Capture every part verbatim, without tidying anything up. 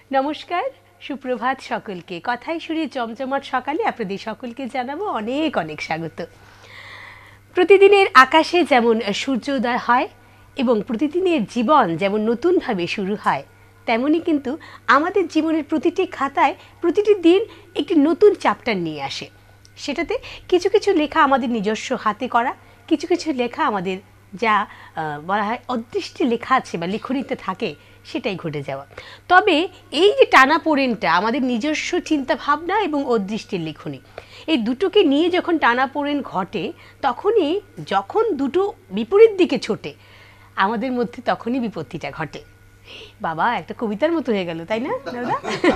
নমস্কার, সুপ্রভাত সকলকে। কথাই সুরে জমজমাট সকালে আপনাদের সকলকে জানাবো অনেক অনেক স্বাগত। প্রতিদিনের আকাশে যেমন সূর্যোদয় হয় এবং প্রতিদিনের জীবন যেমন নতুনভাবে শুরু হয়, তেমনই কিন্তু আমাদের জীবনের প্রতিটি খাতায় প্রতিটি দিন একটি নতুন চ্যাপ্টার নিয়ে আসে। সেটাতে কিছু কিছু লেখা আমাদের নিজস্ব হাতে করা, কিছু কিছু লেখা আমাদের যা বলা হয় অদৃষ্টে লেখা আছে বা লিখনিতে থাকে, সেটাই ঘটে যাওয়া। তবে এই যে টানাপোড়েনটা আমাদের নিজস্ব চিন্তাভাবনা এবং অদৃষ্টির লিখনি, এই দুটোকে নিয়ে যখন টানাপোড়েন ঘটে, তখনই যখন দুটো বিপরীত দিকে ছোটে আমাদের মধ্যে, তখনই বিপত্তিটা ঘটে। বাবা, একটা কবিতার মতো হয়ে গেল, তাই না দাদা?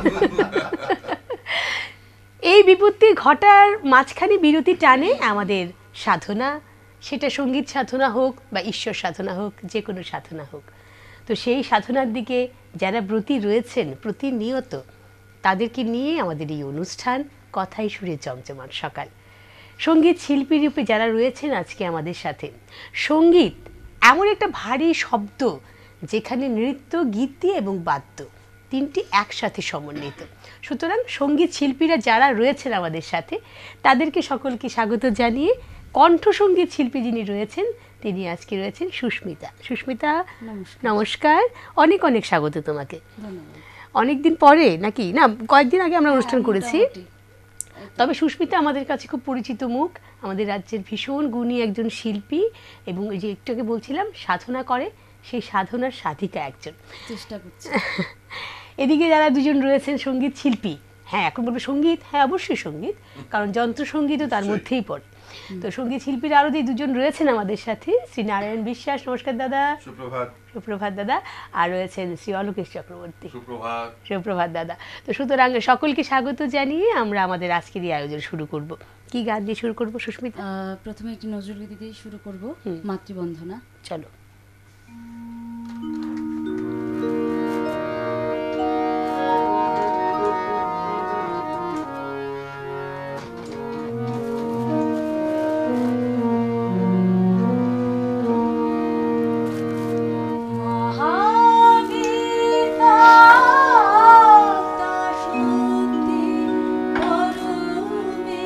এই বিপত্তি ঘটার মাঝখানে বিরতি টানে আমাদের সাধনা, সেটা সঙ্গীত সাধনা হোক বা ঈশ্বর সাধনা হোক, যে কোনো সাধনা হোক। তো সেই সাধনার দিকে যারা ব্রতী রয়েছেন প্রতিনিয়ত, তাদেরকে নিয়ে আমাদের এই অনুষ্ঠান কথাই সুরে জমজমাট সকাল। সঙ্গীত শিল্পী রূপে যারা রয়েছেন আজকে আমাদের সাথে, সঙ্গীত এমন একটা ভারী শব্দ যেখানে নৃত্য, গীতি এবং বাদ্য তিনটি একসাথে সমন্বিত। সুতরাং সঙ্গীত শিল্পীরা যারা রয়েছেন আমাদের সাথে, তাদেরকে সকলকে স্বাগত জানিয়ে কণ্ঠসঙ্গীত শিল্পী যিনি রয়েছেন, তিনি আজকে রয়েছেন সুস্মিতা। সুস্মিতা, নমস্কার, অনেক অনেক স্বাগত তোমাকে। অনেক দিন পরে নাকি না, কয়েকদিন আগে আমরা অনুষ্ঠান করেছি, তবে সুস্মিতা আমাদের কাছে খুব পরিচিত মুখ। আমাদের রাজ্যের ভীষণ গুণী একজন শিল্পী, এবং এই যে একটু আগে বলছিলাম সাধনা করে, সেই সাধনার সাধিকা একজন। চেষ্টা করছি। এদিকে যারা দুজন রয়েছেন সঙ্গীত শিল্পী, হ্যাঁ এখন বলবো সঙ্গীত, হ্যাঁ অবশ্যই সঙ্গীত, কারণ যন্ত্রসঙ্গীতও তার মধ্যেই পড়ে। তো সঙ্গীত শিল্পীরা আরও যে দুজন রয়েছেন আমাদের সাথে, শ্রী নারায়ণ বিশ্বাস, নমস্কার দাদা। সুপ্রভাত। সুপ্রভাত দাদা। আর রয়েছেন শ্রী অলোকেশ চক্রবর্তী। সুপ্রভাত। সুপ্রভাত দাদা। তো সুতরাং সকলকে স্বাগত জানিয়ে আমরা আমাদের আজকের এই আয়োজন শুরু করব। কি গান দিয়ে শুরু করবো সুস্মিতা? প্রথমে একটি নজরুলগীতি দিয়ে শুরু করব, মাতৃবন্ধনা। চলো।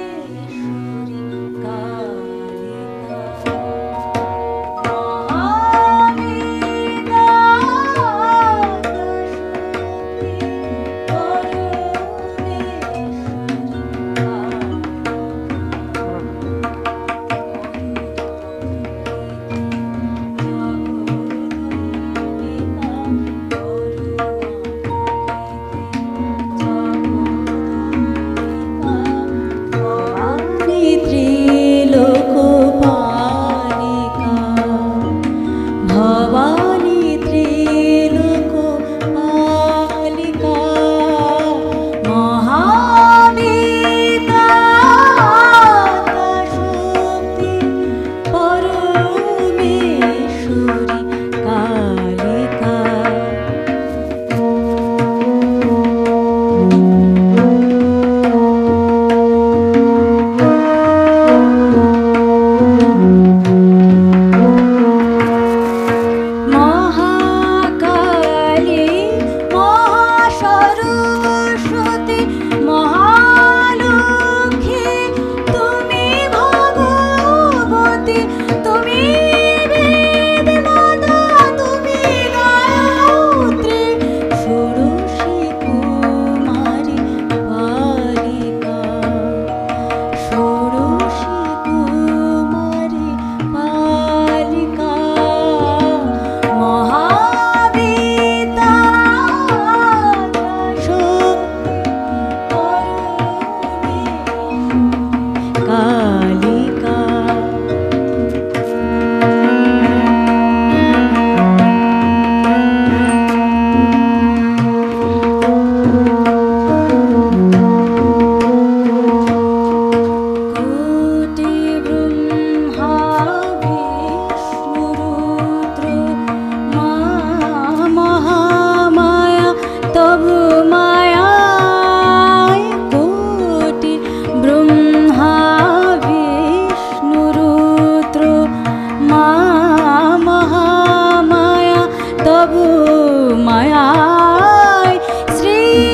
Oh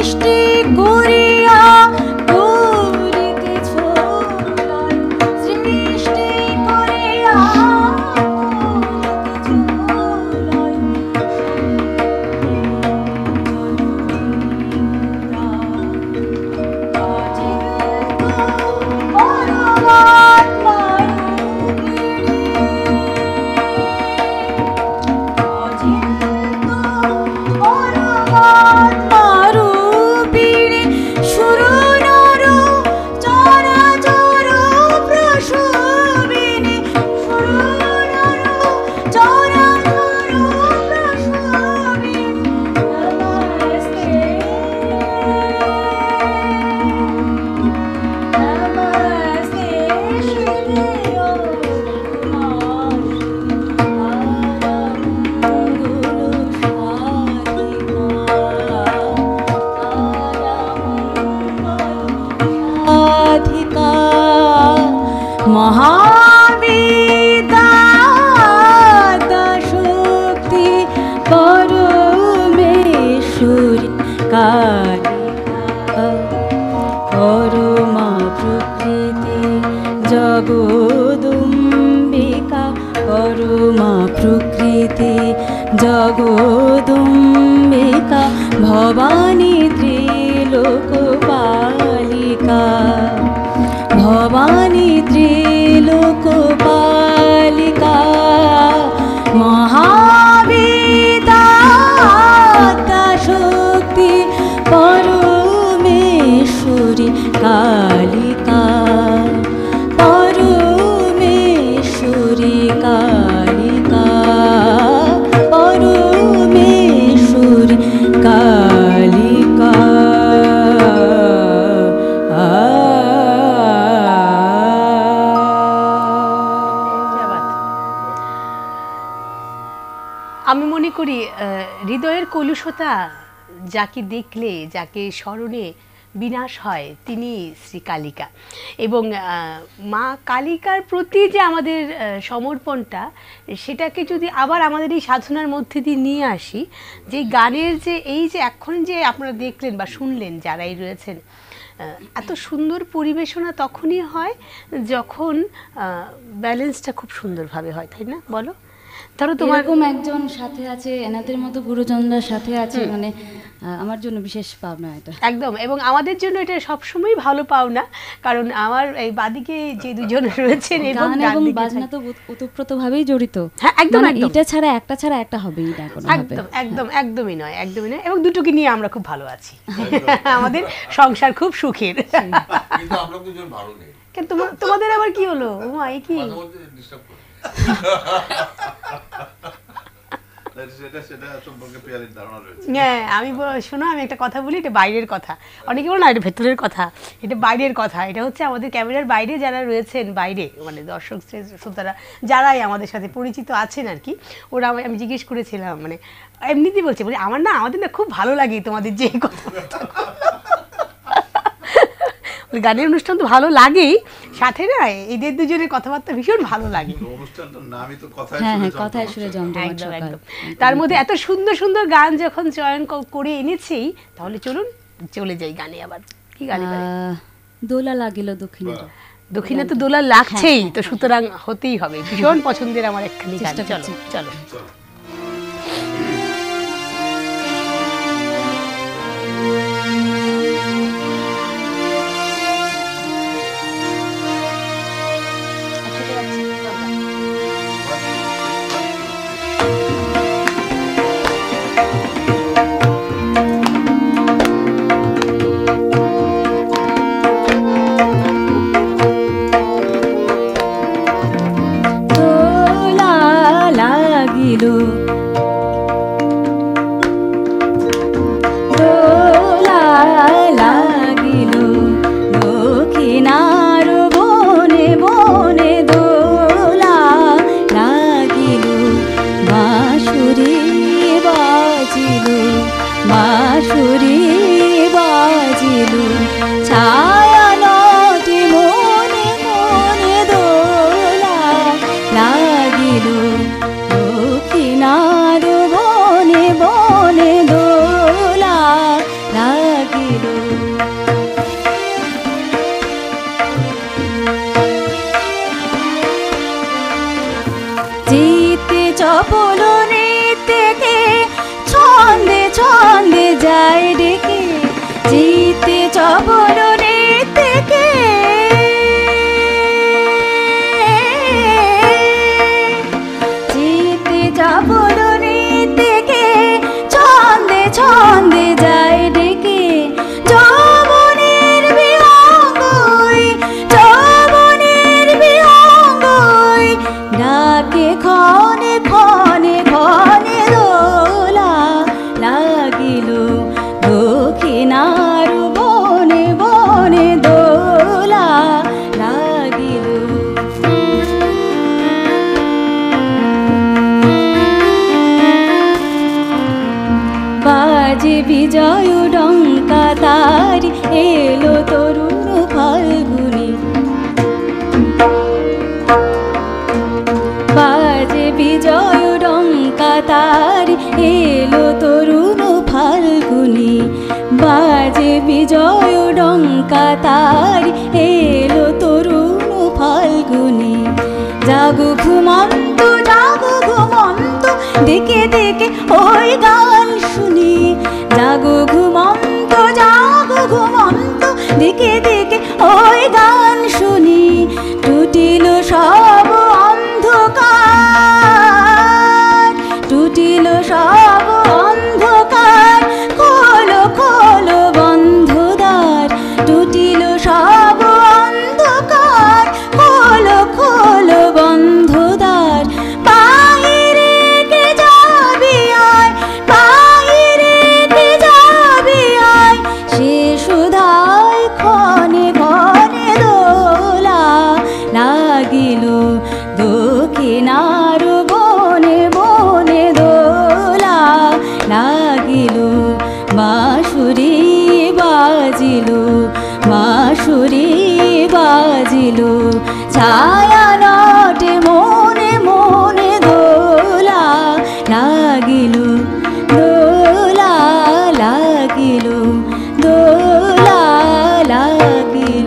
সৃষ্টি করিয়া করিতেছ লয়, সৃষ্টি করিয়া করিতেছ লয়। মহাবিদাতা শক্তি পরমেশ্বরী কালিকা, পরমা প্রকৃতি জগদম্বিকা, পরমা প্রকৃতি জগদম্বিকা, ভবানী ত্রিলোকপালিকা, ভবানী ত্রিলোকপালিকা, মহাবিদাতা শক্তি পরমেশ্বরী কালিকা, পরমেশ্বরী কালিকা, পরমেশ্বরী কালিকা। আমি মনে করি আহ, হৃদয়ের কলুষতা যাকে দেখলে, যাকে স্মরণে বিনাশ হয়, তিনি শ্রী কালিকা। এবং আহ, মা কালিকার প্রতি যে আমাদের আহ, সমর্পণটা, সেটাকে যদি আবার আমাদের এই সাধনার মধ্যে দিয়ে নিয়ে আসি, যে গানের যে এই যে এখন যে আপনারা দেখলেন বা শুনলেন যারাই রয়েছেন, আহ, এত সুন্দর পরিবেশনা তখনই হয় যখন ব্যালেন্সটা খুব সুন্দরভাবে হয়, তাই না? বলো। ধরো তোমার এরকম একজন সাথে আছে, এনাদের মতো গুরুজনরা সাথে আছে, মানে আহ, আমার জন্য বিশেষ পাওনা এটা। একদম। এবং আমাদের জন্য এটা সবসময় ভালো পাওনা, কারণ আমার এই বাদিকে যে দুজন রয়েছেন এবং গান ডান এবং দিকে বাজনা থাকেন- তো ওতপ্রোতভাবেই জড়িত। হ্যাঁ, একদম মানে একদম এটা ছাড়া একটা ছাড়া একটা হবেই না কোনো ভাবে। একদম একদম একদমই নয়, একদমই নয়। এবং দুটোকে নিয়ে আমরা খুব ভালো আছি, আমাদের সংসার খুব সুখের। কিন্তু আমরা দুজন ভালো নেই, কেন তোমার তোমাদের আবার কি হলো? ওমা, এই কি? মাঝে মধ্যে ডিস্টার্ব করে। সেটা সেটা সম্পর্কে পিয়ারের ধারণা রয়েছে। হ্যাঁ, আমি ব- শোনো, আমি একটা কথা বলি, এটা বাইরের কথা। অনেকে বলো না এটা ভেতরের কথা, এটা বাইরের কথা। এটা হচ্ছে আমাদের ক্যামেরার বাইরে যারা রয়েছেন, বাইরে মানে দর্শক শ্রোতারা যারাই আমাদের সাথে পরিচিত আছেন আর কি, ওরা আমায়- আমি জিজ্ঞেস করেছিলাম, মানে এমনিতেই বলছে, বলি আমার না আমাদের না খুব ভালো লাগে তোমাদের যে এই কথা। ওই গানের অনুষ্ঠান তো ভালো লাগেই, সাথে না এদের দুজনের কথাবার্তা ভীষণ ভালো লাগে। তো অনুষ্ঠানটার নামই তো কথায় হ্যাঁ সুরে হ্যাঁ, কথায় সুরে জমজমাট। জমজমাট একদম সকাল। একদম। তার মধ্যে এত সুন্দর সুন্দর গান যখন চয়ন ক- করে এনেছি, তাহলে চলুন চলে যাই গানে। আবার কি গান এবারে? আহ, দোলা লাগিল দক্ষিণের। দক্ষিণে তো দোলা লাগছেই, হ্যাঁ, তো সুতরাং হতেই হবে। ভীষণ পছন্দের আমার একখানি গান। চেষ্টা চলো করছি। চলো। চলো। দোলা লাগিল লাগিল। জিতে চপল নৃত্যকে ছন্দে ছন্দে যায় ডেকে, জিতে চপল নৃত্যকে জিতে চপল নৃত্যকে ছন্দে ছন্দে যায় ডেকে, যৌবনের বিহঙ্গই যৌবনের বিহঙ্গই ডাকে ক্ষণে ক্ষণে ক্ষণে দোলা লাগিল, দক্ষিণার বনে বনে দোলা লাগিল। বাজে বিজয় ডঙ্কা তারি এলো তরুণ ফাল্গুনি, বাজে বিজয় ডঙ্কা তারি এলো তরুণ ফাল্গুনি, বাজে বিজয় ডঙ্কা তারি এলো তরুণ ফাল্গুনি। জাগো ঘুমন্ত জাগো ঘুমন্ত দেখে দেখে ওই গান শুনি, জাগো ঘুমন্ত জাগো ঘুমন্ত দেখে দেখে ওই গান শুনি। টুটিল সব অন্ধকার টুটিল সব অন্ধকার, খোলো খোলো বন্ধদ্বার, টুটিল সব অন্ধকার, খোলো খোলো বন্ধদ্বার। বাহিরে কে যাবি আয় বাহিরে কে যাবি আয়, সে সুধায় ক্ষণে ক্ষণে দোলা লাগিল, দক্ষিণার বনে বনে দোলা লাগিল। বাঁশুরি বাজিল বাঁশুরি বাজিল, ছায়া নটে মনে মনে দোলা লাগিল, দোলা লাগিল, দোলা লাগিল।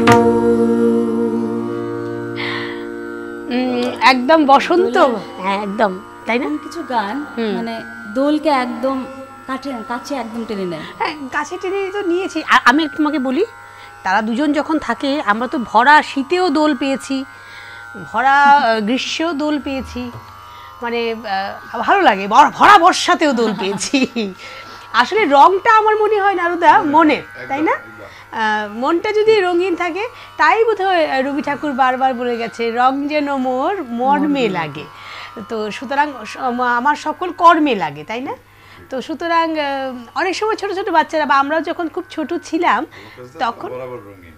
উম, একদম বসন্ত, হ্যাঁ একদম তাই না? এমন কিছু গান মানে দোলকে একদম কাছে কাছে একদম টেনে নেয়। হ্যাঁ কাছে টেনে তো নিয়েছি। আর আমি তোমাকে বলি, তারা দুজন যখন থাকে, আমরা তো ভরা শীতেও দোল পেয়েছি, ভরা আহ, গ্রীষ্মেও দোল পেয়েছি, মানে আহ, ভালো লাগে, ভরা- ভরা বর্ষাতেও দোল পেয়েছি। আসলে রংটা আমার মনে হয় নারুদা মনে, তাই না? আহ, মনটা যদি রঙিন থাকে, তাই বোধহয় রবি ঠাকুর বারবার বলে গেছে, রং যেন মোর মর্মে লাগে। তো সুতরাং স- আমার সকল কর্মে লাগে, তাই না? তো সুতরাং আহ, অনেক সময় ছোট ছোট বাচ্চারা বা আমরাও যখন খুব ছোট ছিলাম তখন বরাবর রঙিন।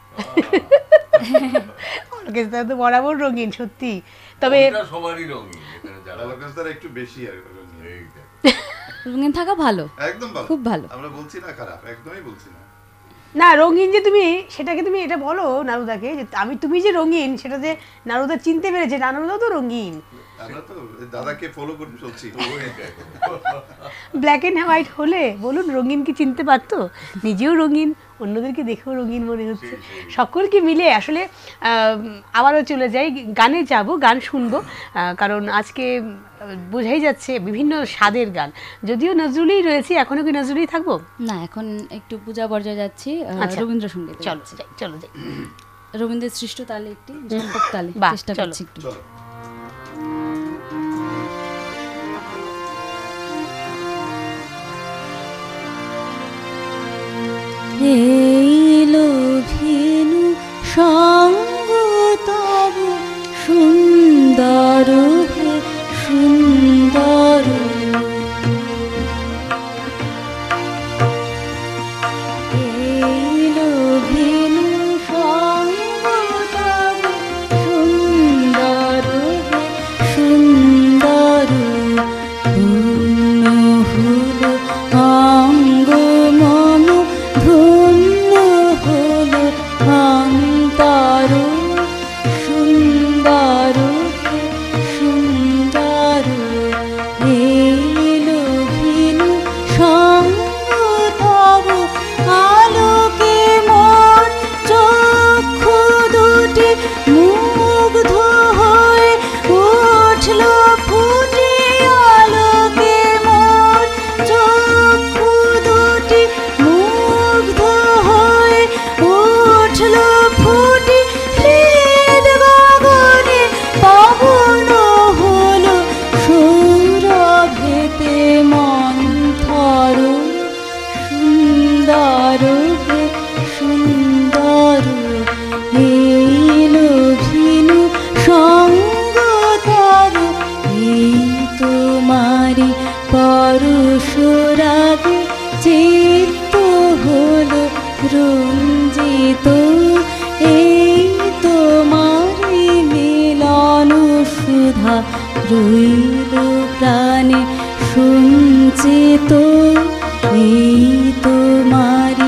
অর্কেস্ট্রা তো বরাবর রঙিন সত্যি। তবে ওটা সবারই রঙিন, এখানে যারা অর্কেস্ট্রা একটু বেশি আর রঙিন। এই দেখো। রঙিন থাকা ভালো, একদম ভালো, খুব ভালো। আমরা বলছি না খারাপ, একদমই বলছি না। না রঙিন যে তুমি সেটাকে তুমি এটা বলো নারুদাকে যে আমি তুমি যে রঙিন সেটা যে নারুদা চিনতে পেরেছে, নারুদাও তো রঙিন। আমরা তো দাদাকে ফলো করে চলছি। ওই দেখো। ব্ল্যাক অ্যান্ড হোয়াইট হলে বলুন রঙিন কি চিনতে পারতো? নিজেও রঙিন, অন্যদেরকে দেখেও রঙিন মনে হচ্ছে। সকলকে মিলে আসলে আহ, আবারও চলে যাই গানে, যাব গান শুনবো, আহ, কারণ আজকে আহ, বোঝাই যাচ্ছে বিভিন্ন স্বাদের গান। যদিও নজরুলই রয়েছে, এখনো কি নজরুলই থাকবো? না, এখন একটু পূজা পর্যায়ে যাচ্ছি, আহ, আচ্ছা। রবীন্দ্রসঙ্গীত। চলো যাই, চলো যাই। রবীন্দ্রের সৃষ্ট তালে একটি ঝম্পক তালে বাহ, চেষ্টা চলো। করছি একটু। চলো। এইলো ভিনু সঙ্গ তব সুন্দর হে সুন্দর, এইলো ভিনু সঙ্গ তব সুন্দর হে সুন্দর, পূর্ণ হল অঙ্গ মম ধন্য সুন্দর হে সুন্দর এলো ভিনু সঙ্গ তর এই তোমারি পরশুরাগে চিত্ত হলো রঞ্জিত এই তোমারি মিলন সুধা রইল প্রাণে সঞ্চিত এই তোমারি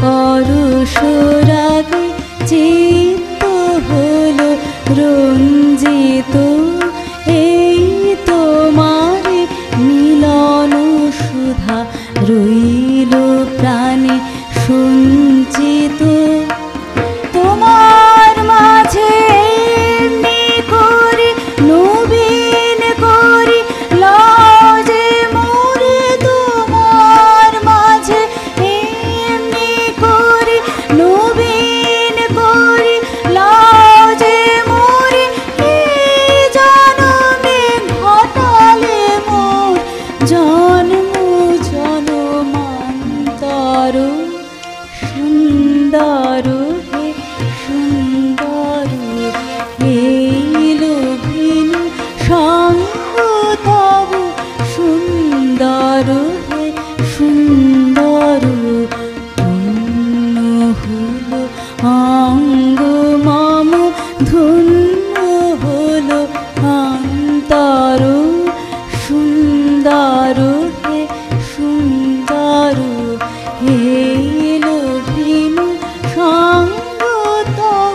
পরশুরাগে চিত্ত হলো রঞ্জিত এই তোমারি মিলন সুধা রইল প্রাণে সঞ্চিত তোমার মাঝে এমনি করি নবীন করি লাজে মোরে তোমার মাঝে এমনি করি নবীন করি লাজে মোরে কি জনমে ঘটালে মোর জন্ম জনমান্তর সুন্দর হে সুন্দর এলো ভিনু সঙ্গ তব সুন্দর হে সুন্দর ধন্য হলো অঙ্গ মম ধন্য হলো অন্তর সুন্দর হে সুন্দর এলো ভিনু সঙ্গ তব।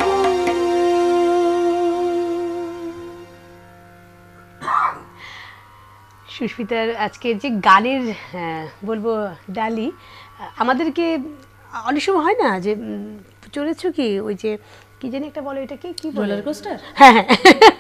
সুস্মিতার আজকের যে গানের আহ, বলবো ডালি আহ, আমাদেরকে অনেক সময় হয় না যে উম, চড়েছো কি ওই যে কি জানি একটা বলো এটাকে কি বলে রোলার কোস্টার হ্যাঁ হ্যাঁ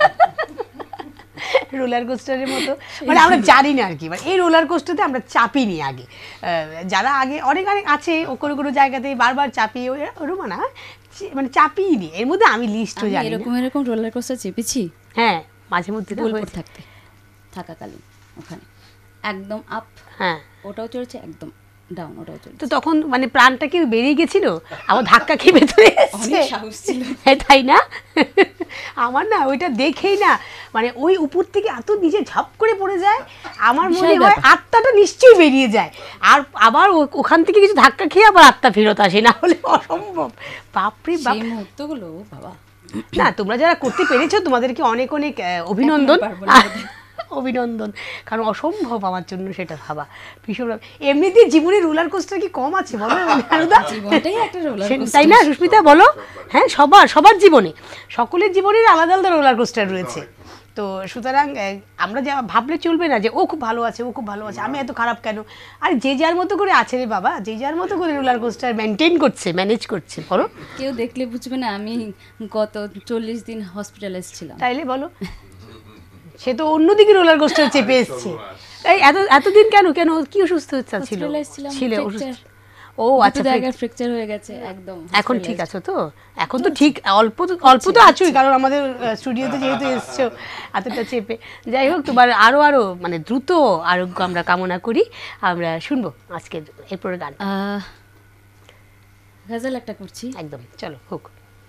রোলার কোস্টারের মতো মানে আমরা জানি না আর কি মানে এই রোলার কোস্টারতে আমরা চাপিনি আগে আহ, যারা আগে অনেক অনেক আছে ও কোনো কোনো জায়গাতে বারবার চাপিয়ে ওই- ওরকম না চে- মানে চাপিয়ে এর মধ্যে আমি লিস্টও আমি জানি না। এরকম এরকম রোলার কোস্টার চেপেছি হ্যাঁ মাঝে মধ্যে না বোলপুর হয়েছে। থাকতে থাকাকালীন ওখানে একদম আপ হ্যাঁ ওটাও চড়ছে একদম ডাউন ওটাও চড়ছে তো তখন মানে প্রাণটা কি বেরিয়ে গেছিল আবার ধাক্কা খেয়ে ভেতরে এসছে অনেক সাহস ছিল। হ্যাঁ, তাই না আমার না ওইটা দেখেই না মানে ওই উপর থেকে এত নিচে ঝাপ করে পড়ে যায় আমার বিশাল মনে হয় ব্যাপার। আত্মাটা নিশ্চয়ই বেরিয়ে যায় আর আবার ও- ওখান থেকে কিছু ধাক্কা খেয়ে আবার আত্মা ফেরত আসে না হলে অসম্ভব বাপরে বাপ সেই মুহূর্তগুলো বাবা না তোমরা যারা করতে পেরেছো তোমাদেরকে অনেক অনেক আহ, অভিনন্দন এখন আর পারবো না বোধহয়। অভিনন্দন কারণ অসম্ভব আমার জন্য সেটা ভাবা ভীষণ এমনিতে জীবনে রোলার কোস্টার কি কম আছে বলো নানুদা? জীবনটাই একটা roller সে- coaster। তাই না সুস্মিতা বলো হ্যাঁ সবার সবার জীবনে সকলের জীবনের আলাদা আলাদা রোলার কোস্টার রয়েছে তো সুতরাং আহ, আমরা যা ভাবলে চলবে না যে ও খুব ভালো আছে ও খুব ভালো আছে আমি এত খারাপ কেন আর যে যার মতো করে আছে রে বাবা যে যার মতো করে রোলার কোস্টার মেনটেন করছে ম্যানেজ করছে বলো কেউ দেখলে বুঝবে না আমি গত চল্লিশ দিন হসপিটালে ছিলাম তাইলে বলো সে তো অন্যদিকে রোলার কোস্টার চেপে এসছে এই এত এতদিন কেন কেন কি অসুস্থ হচ্ছে ছিল Hospitalized ছিলাম, ছিল fracture। অসুস্থ ও দুটো আচ্ছা জায়গায় ফ্র্যাকচার হয়ে গেছে একদম এখন ঠিক আছে তো এখন তো ঠিক অল্প তো অল্প তো আছোই কারণ আমাদের স্টুডিওতে যেহেতু এসছো এতটা চেপে যাই হোক তোমার আরো আরো মানে দ্রুত আরোগ্য আমরা কামনা করি আমরা শুনবো আজকের এরপরে গান আহ, গজল একটা করছি একদম চলো হোক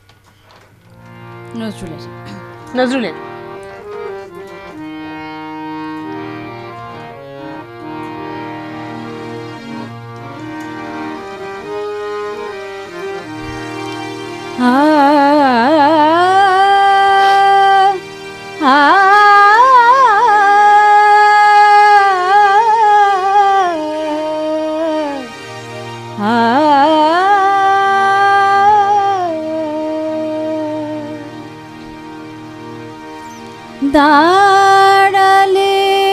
নজরুলের নজরুলের দাঁড়ালে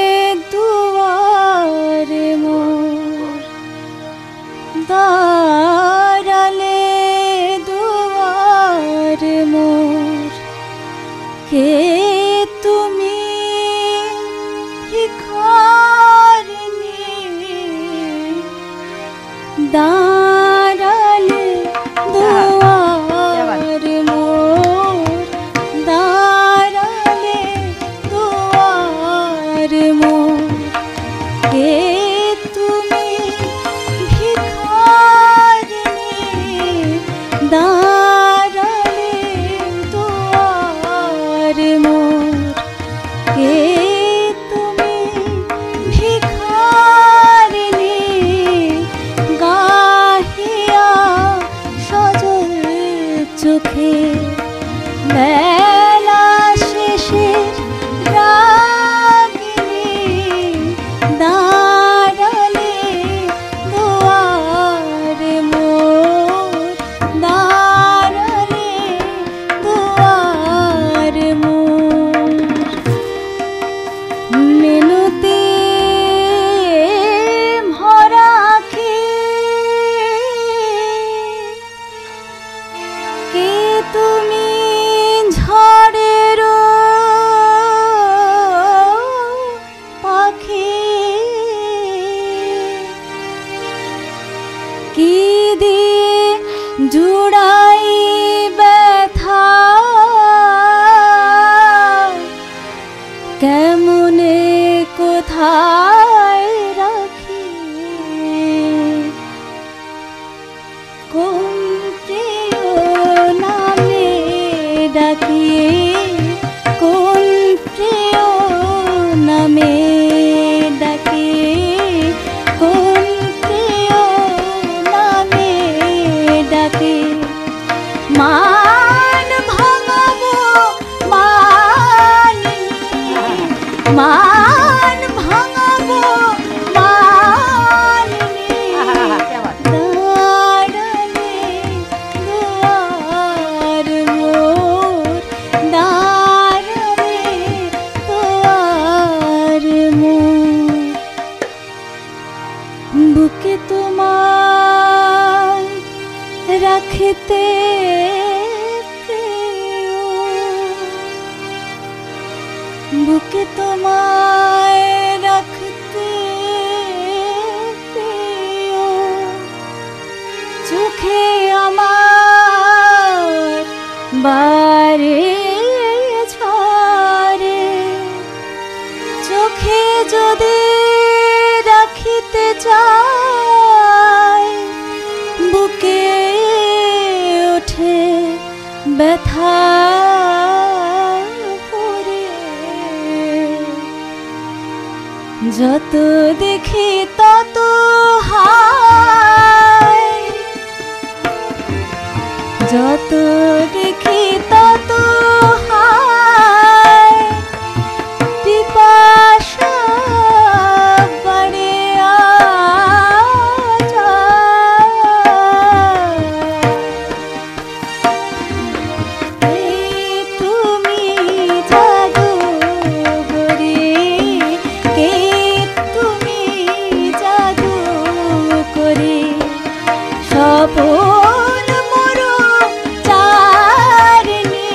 দুয়ারে মোর দাঁড়ালে দুয়ারে মোর কে তুমি ভিখারিণী দাঁড়ালে দুয়ারে মোর দাঁড়ালে জুড়াই ব্যথা কেমনে কোথায় রাখি কোন প্রিয় নামে ডাকি কোন প্রিয় নামে ডাকি কোন প্রিয় নামে ডাকি মান ভাঙাবো মানি মান ভাঙাবো মানি দাঁড়ালে দুয়ার মোর দাঁড়ালে দুয়ার মোর বুকে তোমায় রাখতে বুকে তোমায় রাখতে চোখে আমার বারে ঝরে চোখে যদি রাখিতে চাই বুকে ওঠে ব্যথা যত দেখি তত হায় যত দেখি তত হায় পিপাসা বাড়ে তুমি জাদু গরি কে তুমি জাদু করে স্বপন মোরো চারনি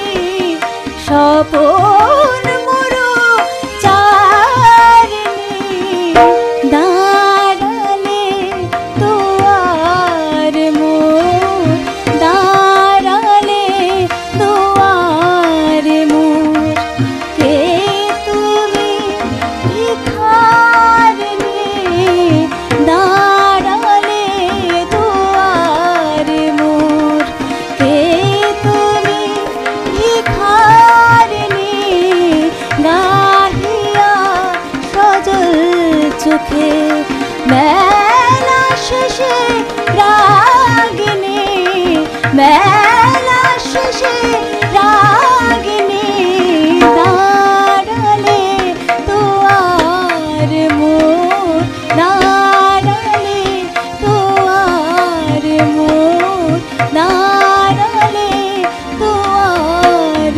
স্বপন মোরো চারনি দাঁড়ালে দুয়ার মোর দাঁড়ালে দুয়ার মোর কে তুমি ভিখারিণী দাঁড়ালে দুয়ার মোর কে তুমি ভিখারিণী গাহিয়া সজল চোখে মেলা শেষে রাগিনী মেলা শেষে রাগিনী দাঁড়ালে দুয়ার মোর দাঁড়ালে দুয়ার মোর দাঁড়ালে দুয়ার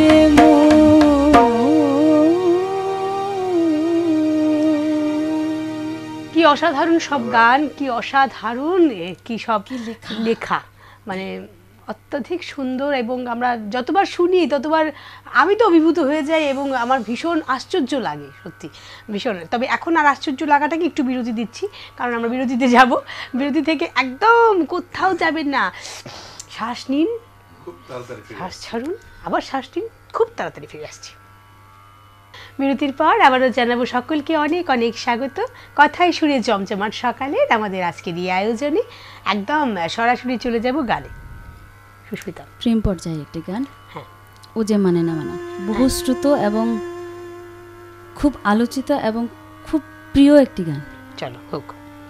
কি অসাধারণ সব গান, কি অসাধারণ এ, কি সব লেখা, মানে অত্যধিক সুন্দর। এবং আমরা যতবার শুনি ততবার আমি তো অভিভূত হয়ে যাই এবং আমার ভীষণ আশ্চর্য লাগে, সত্যি ভীষণ। তবে এখন আর আশ্চর্য লাগাটাকে একটু বিরতি দিচ্ছি, কারণ আমরা বিরতিতে যাব। বিরতি থেকে একদম কোথাও যাবেন না, শ্বাস নিন, খুব তাড়াতাড়ি ফিরে শ্বাস ছাড়ুন, আবার শ্বাস নিন, খুব তাড়াতাড়ি ফিরে আসছি। বিরতির পর আবারও জানাবো সকলকে অনেক অনেক স্বাগত কথায় সুরে জমজমাট সকালের আমাদের আজকের এই আয়োজনে। একদম সরাসরি চলে যাব গানে। সুস্মিতা, প্রেম পর্যায়ে একটি গান, হ্যাঁ, ও যে মানে না মানা, বহুশ্রুত এবং খুব আলোচিত এবং খুব প্রিয় একটি গান। চলো হোক।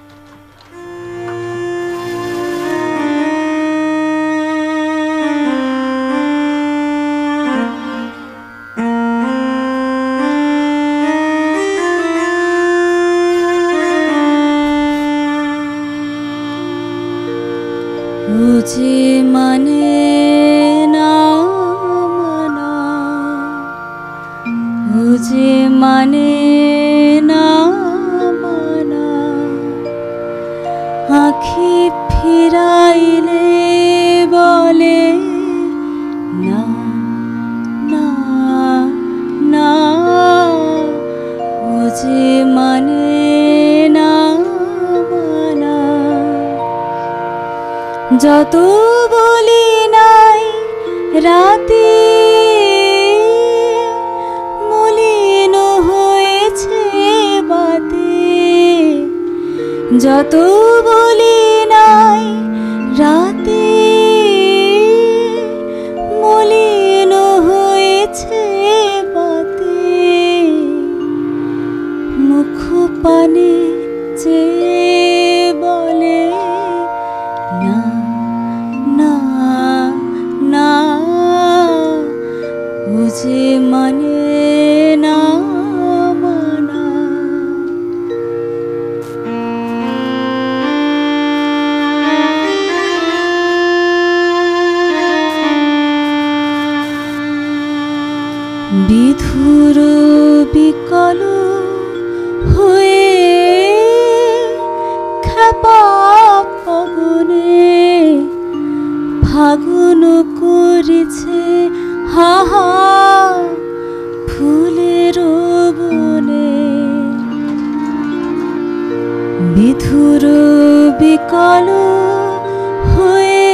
যে মানে না মানা, ও যে মানে না মানা, আঁখি ফিরাইলে বলে না না না, ও যে মানে না মানা, যত বলি নাই রাতে মলিন হয়েছে বাতে, যত বলি নাই রাতে মলিন হয়েছে বাতে, মুখ পানে চেয়ে বলে না না না, বুঝে মানে না মানা। বিধুর বিকল হয়ে খেপা পবনে ফাগুন করেছে হাহা ফুলের বনে, বিধুর বিকল হয়ে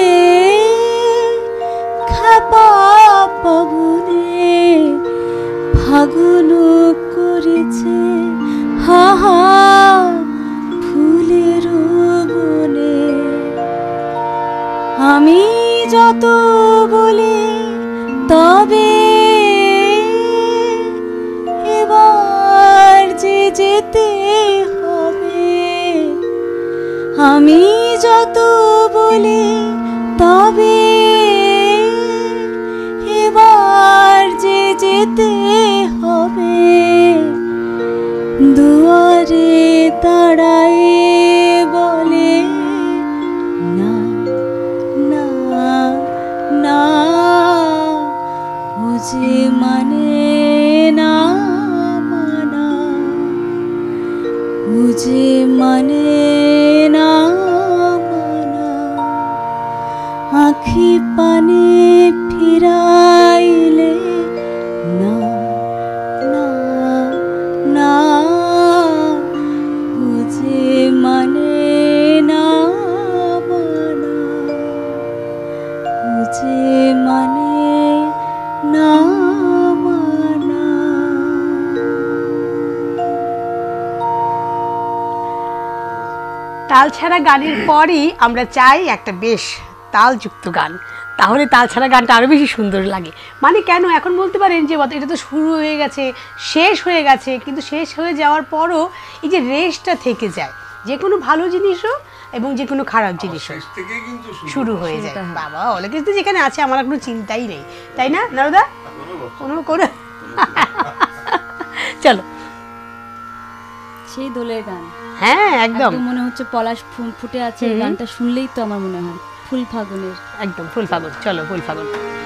খেপা পবনে ফাগুন করেছে হাহা ফুলের বনে। আমি যত বলি তবে এবার যে যেতে হবে, আমি যত বলি তবে এবার যে যেতে হবে, দুয়ারে দাঁড়ায় বলে না না না, বুঝে মানে না মানা, বুঝে মানে না মানা। আখি পানে ফিরাইলে না না না, বুঝে মানে না মানা, বুঝে মানে না মানা। তাল ছাড়া গানের পরই আমরা চাই একটা বেশ তালযুক্ত গান, তাহলে তাল ছাড়া গানটা আরও বেশি সুন্দর লাগে। মানে কেন এখন বলতে পারেন যে এটা তো শুরু হয়ে গেছে, শেষ হয়ে গেছে, কিন্তু শেষ হয়ে যাওয়ার পরও এই যে রেশটা থেকে যায়, যে কোনো ভালো জিনিসও এবং যে কোনো খারাপ জিনিসও শেষ থেকেই কিন্তু শুরু। শুরু হয়ে যায়। বাবা অনেক কিছু যেখানে আছে আমার কোনো চিন্তাই নেই, তাই না নারদা? কোনো করে চলো সেই দোলের গান, হ্যাঁ একদম একদম মনে হচ্ছে পলাশ ফুল ফুটে আছে। এই গানটা শুনলেই তো আমার মনে হয় ফুল ফাগুনের। একদম ফুল ফাগুন, চলো ফুল ফাগুন।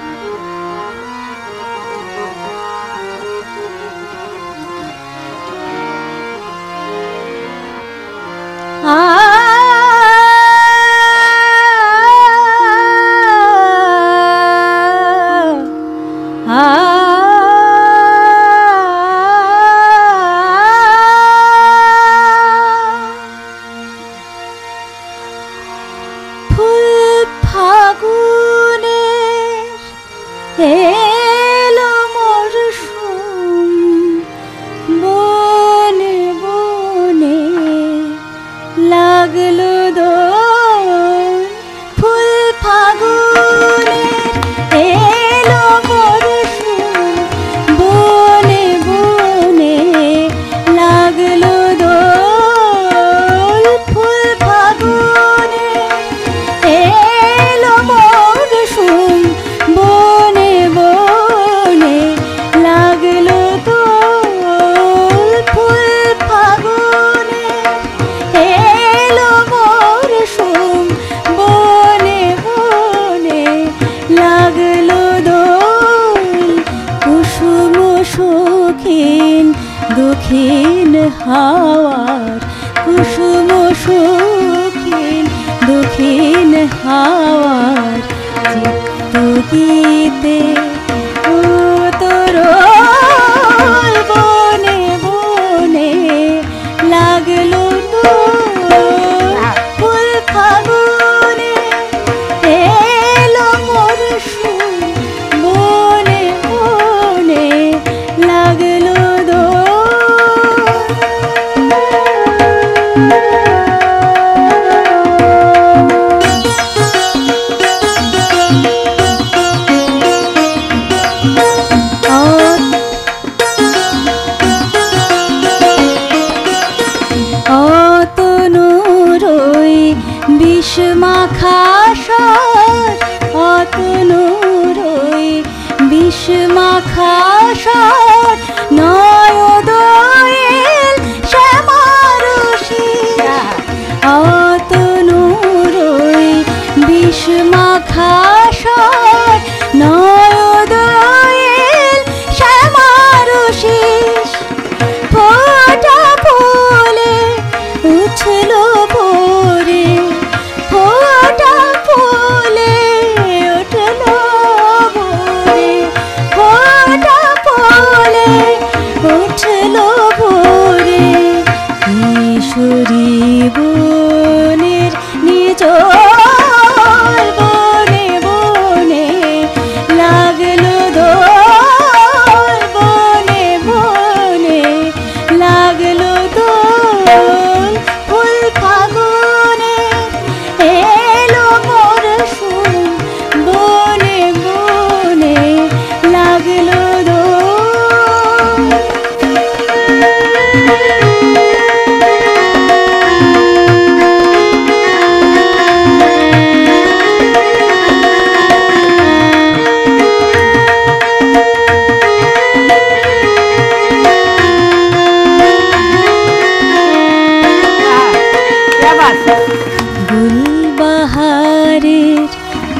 ফুল ফাগুনের এলো মরশুম, বনে বনে লাগলো দোল। ফুল ফাগুনের এলো মরশুম, বনে বনে লাগলো দোল। ফুল ফাগুনের এলো মরশুম, বনে বনে লাগলো দোল। ফুল ফাগুনের এলো মরশুম, বনে বনে লাগলো দোল। কুসুম শৌখিন দক্ষিণ হাওয়ার, কুসুম শৌখিন দক্ষিণ হাওয়ার চিত্ত গীতে উতরোল। বনে বনে লাগলো দোল। ফুল ফাগুনে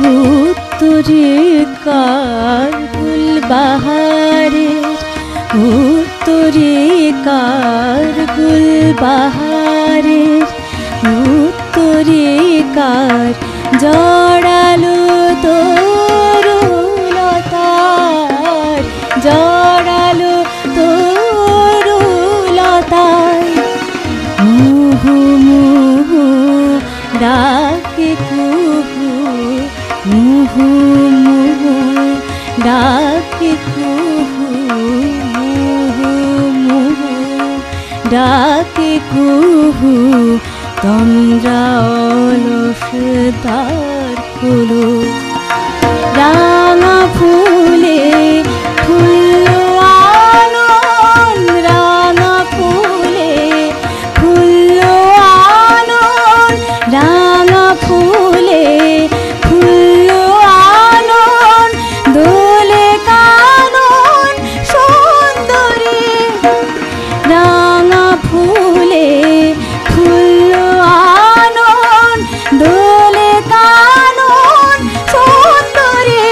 উত্তরেকার গুলবাহারের উত্তরেকার গুলবাহারের উত্তরেকার জড়ালো তরুলতার জড়ালো তরুলতার মুহু মুহু ডাকে কুহু মুহু মুহু ডাকে কুহু মুহু মুহু ডাকে কুহু তন্দ্রা অলসদার কুলো রাঙা ফুলে ফুল আনন রাঙা ফুলে ফুল আনন রাঙা ফুলে ফুল আনন দোলে কানন সুন্দরী রাঙা ফুলে ফুল আনন দোলে কানন সুন্দরী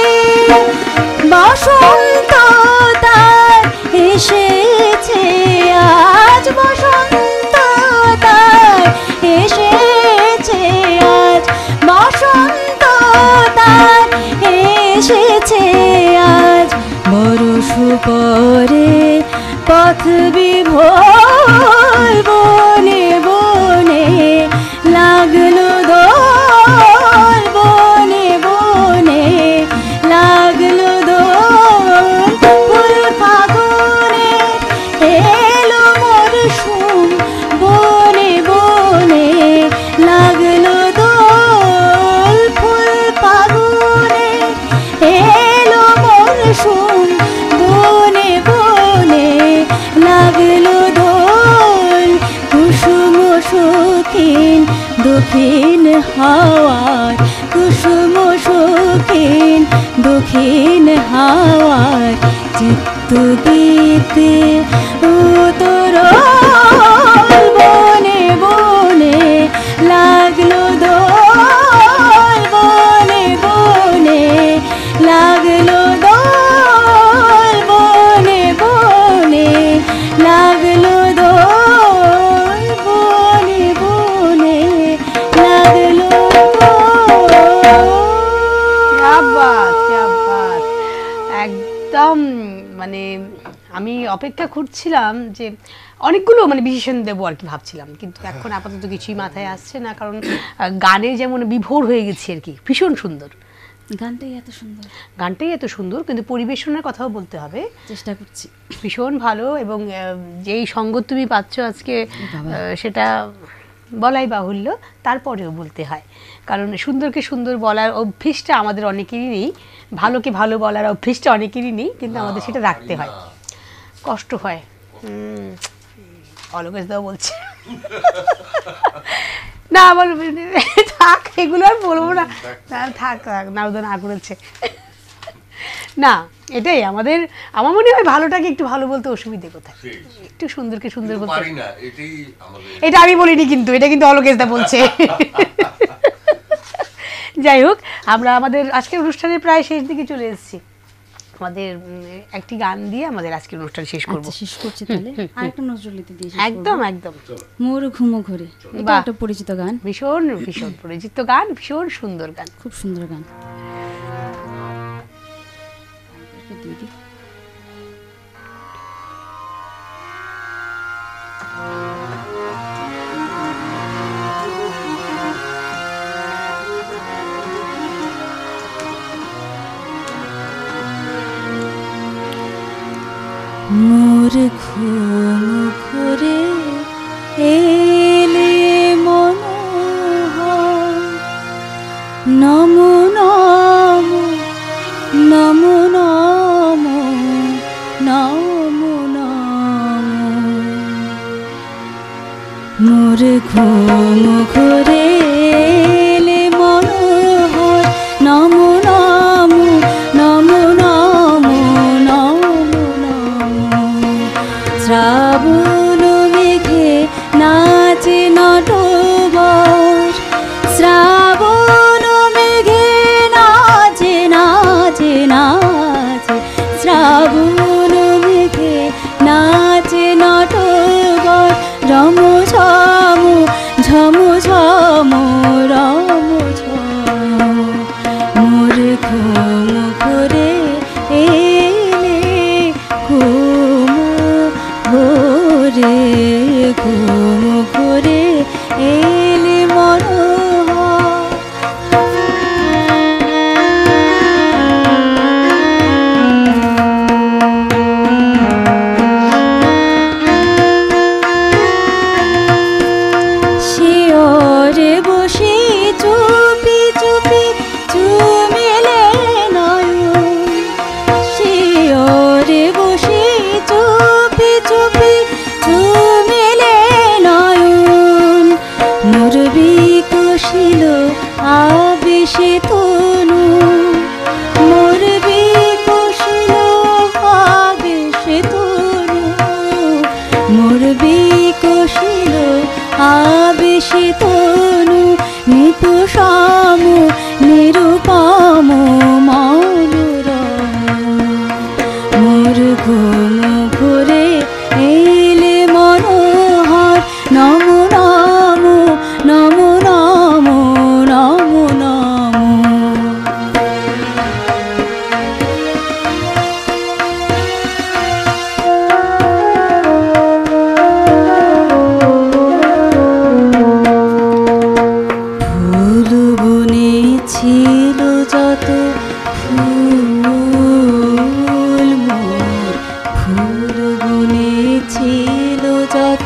বসন্ত তার এসেছে আজ বসন্ত তার এসেছে আজ বসন্ত তার এসেছে আজ বরষ পরে পথ বিভোর বনে বনে লাগলো দোল বনে বনে লাগলো দোল ফুল ফাগুনে এলো মরশুম বনে বনে লাগলো দোল ফুল ফাগুনে এলো মরশুম বনে বনে লাগলো দোল কুসুম সখিন দক্ষিণ হাওয়ার কুসুম সখিন দক্ষিণ হাওয়ার চিত্ত গীতে উতর বনে বনে লাগলো দোল বনে বনে লাগলো দোল বনে বনে লাগলো দোল বনে বনে লাগলো क्या बात क्या बात একদম মানে আমি অপেক্ষা করছিলাম যে অনেকগুলো মানে বিশেষণ দেবো আর কি ভাবছিলাম, কিন্তু এখন আপাতত কিছুই মাথায় আসছে না, কারণ আহ, গানে যেমন বিভোর হয়ে গেছি আর কি। ভীষণ সুন্দর গানটাই এত সুন্দর, গানটাই এত সুন্দর, কিন্তু পরিবেশনার কথাও বলতে হবে, চেষ্টা করছি। ভীষণ ভালো। এবং আহ, যেই সঙ্গত তুমি পাচ্ছ আজকে বাবা। আহ, সেটা বলাই বাহুল্য, তারপরেও বলতে হয়, কারণ সুন্দরকে সুন্দর বলার অভ্যেসটা আমাদের অনেকেরই নেই, ভালোকে ভালো বলার অভ্যেসটা অনেকেরই নেই, কিন্তু আমাদের সেটা রাখতে হয়, কষ্ট হয়। হুম, অলকেশ দাও বলছে না বল থাক, এগুলো আর বলবো না, না, থাক থাক, নারদন না করেছে না, এটাই আমাদের, আমার মনে হয় ভালোটাকে একটু ভালো বলতে অসুবিধে কোথায়, একটু সুন্দরকে সুন্দর কিন্তু বলতে। পারি না, এটাই আমাদের। এটা আমি বলিনি, কিন্তু এটা কিন্তু অলোকেশ দা বলছে। যাই হোক, আমরা আমাদের আজকের অনুষ্ঠানের প্রায় শেষ দিকে চলে এসেছি, আমাদের উম, একটি গান দিয়ে আমাদের আজকের অনুষ্ঠান শেষ করব। আচ্ছা, শেষ করছি তাহলে আরেকটা নজরুলিতে দিয়ে শেষ একদম করবো। একদম মোর ঘুমো ঘরে, এটা বাহ। একটা পরিচিত গান, ভীষণ ভীষণ পরিচিত গান, ভীষণ সুন্দর গান। খুব সুন্দর গান। একটু দিয়ে দিই। মোর ঘুম ঘরে এলে মনোহর, নমো নমো নমো নমো নমো নমো। মোর ঘুম ঘরে এলে মনোহর, নমো নমো নমো নমো নমো নমো। শ্রাবণ মেঘে নাচে নটবর, শ্রাবণ মেঘে নাচে চুমিলে নয়ন শিয়রে বসে চুপি চুপি চুমিলে নয়ন মোর বিকশিল আবেশে তনু মোর বিকশিল আবেশে তনু মোর বিকশিল আবেশে তনু নিপুষাম নিরুপম মনোরম মোর ঘুম ঘুরে এলে মনোহর নম নম নম নম নম নম ফুল বনে ছিল যত ফুল মোর ফুল বনে ছিল যত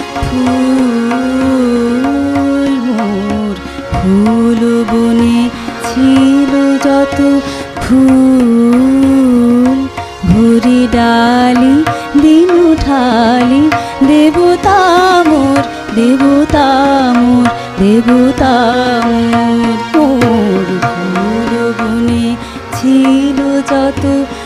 ফুল মোর ফুল বনে ছিল যত ফুল ভরি ডালি দিন উঠালি দেবতা মোর দেবতা মোর দেবতা মোর মোর ফুল বনে ছিল যত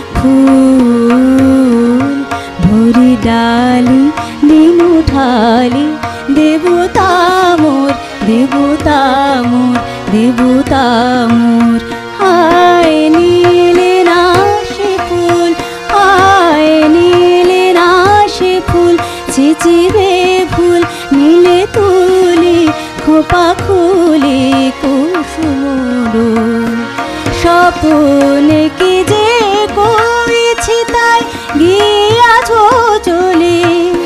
ফুল ভরি ডালি দিন উঠালি দেবতা মোর দেবতা মোর দেবতা মোর হায় নীলে না সে ফুল হায় নীলে না সে ফুল চিচিবে ফুল নীলে তুলি খোপা খুলে কুসুমর স্বপনে কি যে করেছি তাই গিয়াছ চলে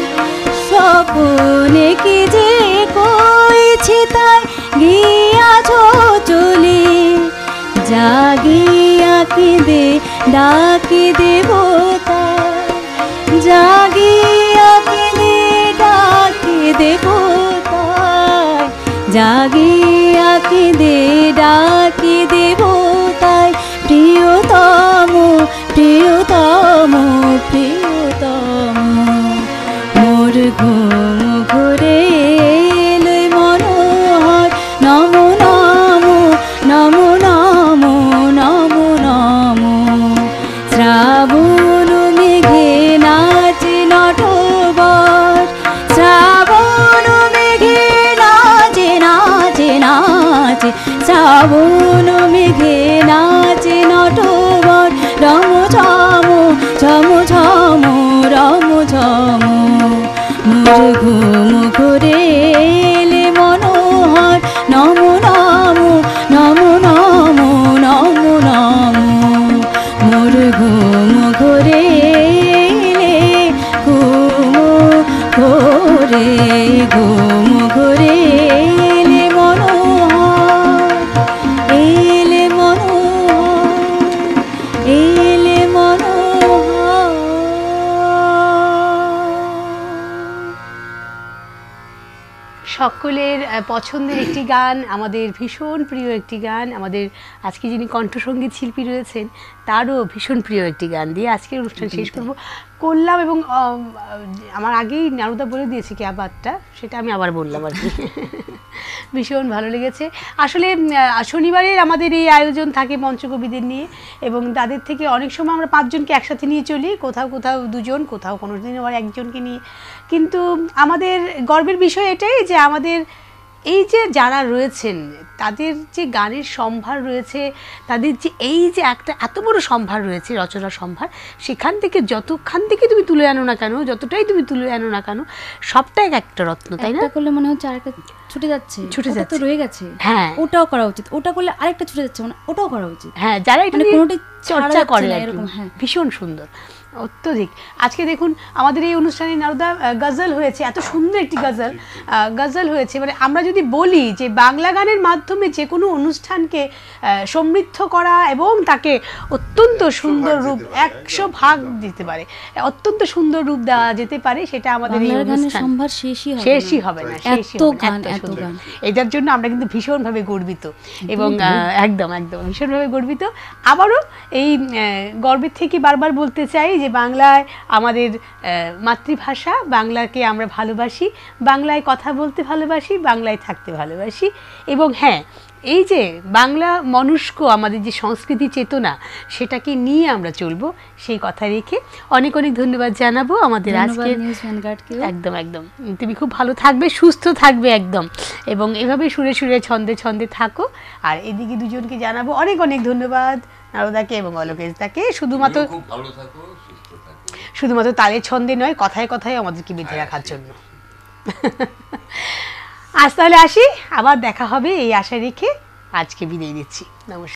স্বপনে কি যে করেছি তাই গিয়াছ চলে জাগিয়া কেঁদে ডাকে দেবতা জাগিয়া কেঁদে ডাকে দেবতা জাগিয়া কেঁদে ডাকে দেবতায় প্রিয়তম প্রিয়তম প্রিয়তম মোর ঘুম ঘুরে এলো মনোহর নম নম নম নম নম নম শ্রাবণ মেঘে নাচে নটবর শ্রাবণ মেঘে নাচে নাচে নাচে শ্রাবণ মেঘে নাচে নটবর রম ঝম ঝম ঝম রম ঝম মোর ঘুম ঘুরে এলে মনোহর নম নম নম নম নম নম মোর ঘুম ঘুরে এলে ঘুম ঘুরে ঘুম ঘুরে এলে মনোহর এলে মনোহর এলে মনোহর সকলের আহ, পছন্দের একটি গান, আমাদের ভীষণ প্রিয় একটি গান, আমাদের আজকে যিনি কণ্ঠসঙ্গীত শিল্পী রয়েছেন তারও ভীষণ প্রিয় একটি গান দিয়ে আজকের অনুষ্ঠান শেষ করব করলাম। এবং আম, আমার আগেই নারুদা বলে দিয়েছে কি আবারটা, সেটা আমি আবার বললাম আর কি। ভীষণ ভালো লেগেছে আসলে। আহ, শনিবারের আমাদের এই আয়োজন থাকে মঞ্চকবিদের নিয়ে, এবং তাদের থেকে অনেক সময় আমরা পাঁচজনকে একসাথে নিয়ে চলি, কোথাও কোথাও দুজন, কোথাও কোনো দিন আবার একজনকে নিয়ে। কিন্তু আমাদের গর্বের বিষয় এটাই যে আমাদের এই যে যারা রয়েছেন তাদের যে গানের সম্ভার রয়েছে, তাদের যে এই যে একটা এত বড় সম্ভার রয়েছে, রচনা সম্ভার, সেখান থেকে যতখান থেকে তুমি তুলে আনো না কেন, যতটাই তুমি তুলে আনো না কেন, সবটাই এক একটা রত্ন, তাই না? একটা করলে মনে হচ্ছে আরেকটা ছুটে যাচ্ছে, ছুটে ওটা যাচ্ছে। তো রয়ে গেছে, হ্যাঁ ওটাও করা উচিত, ওটা করলে আরেকটা ছুটে যাচ্ছে, মানে ওটাও করা উচিত। হ্যাঁ, যারা এটা মানে নিয়ে কোনোটাই ছাড়া চর্চা যাচ্ছে করে না আর কি, এরকম, হ্যাঁ। ভীষণ সুন্দর। অত্যধিক। আজকে দেখুন আমাদের এই অনুষ্ঠানে নারদা আহ, গজল হয়েছে, এত সুন্দর একটি গজল আহ, গজল হয়েছে। মানে আমরা যদি বলি যে বাংলা গানের মাধ্যমে যে কোনো অনুষ্ঠানকে আহ, সমৃদ্ধ করা এবং তাকে অত্যন্ত সুন্দর ভাগ রূপ দিতে পারে, একশো একদম, ভাগ একদম। দিতে পারে, অত্যন্ত সুন্দর রূপ দেওয়া যেতে পারে, সেটা আমাদের এই বাংলার গানের অনুষ্ঠান সম্ভার শেষই হবে শেষই না। হবে না, এত শেষই হবে না, গান, এত এত সুন্দর। গান। এটার জন্য আমরা কিন্তু ভীষণভাবে গর্বিত এবং আহ, একদম একদম ভীষণভাবে গর্বিত। আবারও এই আহ, গর্বের থেকে বারবার বলতে চাই যে বাংলায় আমাদের আহ, মাতৃভাষা, বাংলাকে আমরা ভালোবাসি, বাংলায় কথা বলতে ভালোবাসি, বাংলায় থাকতে ভালোবাসি। এবং হ্যাঁ, এই যে বাংলা মনস্ক আমাদের যে সংস্কৃতি চেতনা, সেটাকে নিয়ে আমরা চলবো, সেই কথা রেখে অনেক অনেক ধন্যবাদ জানাবো আমাদের ধন্যবাদ আজকের নিউজ ভ্যানগার্ডকেও। একদম একদম তুমি খুব ভালো থাকবে, সুস্থ থাকবে একদম, এবং এভাবে সুরে সুরে ছন্দে ছন্দে থাকো। আর এদিকে দুজনকে জানাবো অনেক অনেক ধন্যবাদ, নারদাকে এবং অলোকেশদাকে, শুধুমাত্র তুমিও খুব ভালো থাকো, সুস্থ থাকো। শুধুমাত্র তালের ছন্দে নয়, কথায় কথায় আমাদেরকে বেঁধে রাখার জন্য। আজ তাহলে আসি, আবার দেখা হবে এই আশা রেখে আজকে বিদায় দিচ্ছি। নমস্কার।